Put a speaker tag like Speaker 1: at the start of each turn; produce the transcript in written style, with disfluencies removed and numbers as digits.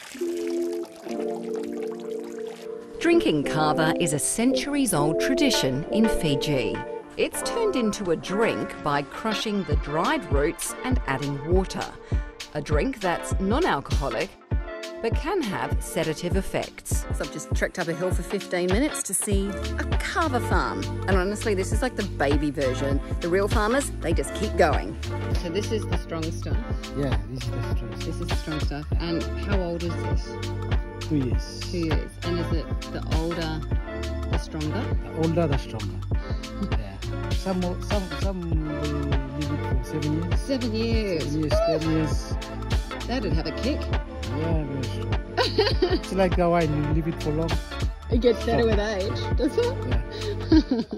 Speaker 1: Drinking kava is a centuries-old tradition in Fiji. It's turned into a drink by crushing the dried roots and adding water. A drink that's non-alcoholic, but can have sedative effects. So I've just trekked up a hill for 15 minutes to see a kava farm. And honestly, this is like the baby version. The real farmers, they just keep going. So this is the strong stuff?
Speaker 2: Yeah, this is the strong stuff.
Speaker 1: This is the strong stuff. And how old is this?
Speaker 2: 2 years.
Speaker 1: 2 years. And is it the older, the stronger?
Speaker 2: The older, the stronger. Yeah. Some live it for 7 years.
Speaker 1: 7 years.
Speaker 2: 7 years, 10 years.
Speaker 1: That'd have a kick.
Speaker 2: Yeah, very strong. It's like the wine, you leave it for long.
Speaker 1: It gets better with age, does it?
Speaker 2: Yeah.